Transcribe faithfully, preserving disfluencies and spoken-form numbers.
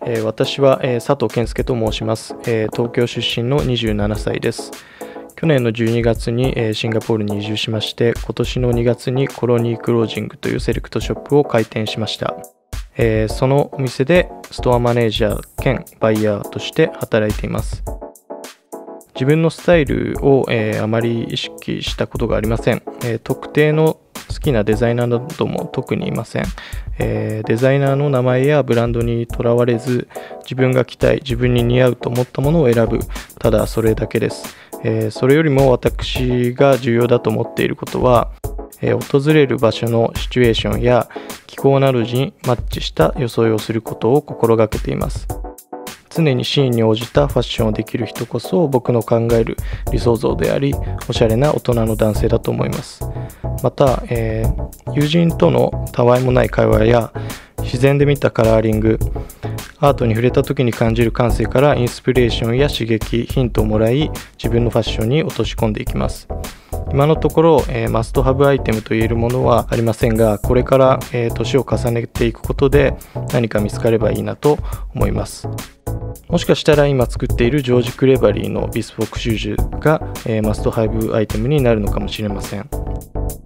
えー、私は、えー、佐藤健介と申します、えー。東京出身のにじゅうななさいです。去年のじゅうにがつに、えー、シンガポールに移住しまして、今年のにがつにコロニークロージングというセレクトショップを開店しました。えー、そのお店でストアマネージャー兼バイヤーとして働いています。自分のスタイルを、えー、あまり意識したことがありません。えー、特定の好きなデザイナーなども特にいません。えー、デザイナーの名前やブランドにとらわれず、自分が着たい、自分に似合うと思ったものを選ぶ、ただそれだけです。えー、それよりも私が重要だと思っていることは、えー、訪れる場所のシチュエーションや気候などにマッチした装いをすることを心がけています。常にシーンに応じたファッションをできる人こそ僕の考える理想像であり、おしゃれな大人の男性だと思います。また、えー、友人とのたわいもない会話や自然で見たカラーリング、アートに触れた時に感じる感性からインスピレーションや刺激、ヒントをもらい、自分のファッションに落とし込んでいきます。今のところ、えー、マストハブアイテムと言えるものはありませんが、これから、えー、年を重ねていくことで何か見つかればいいなと思います。もしかしたら今作っているジョージ・クレバリーのビスポークシューズが、えー、マストハブアイテムになるのかもしれません。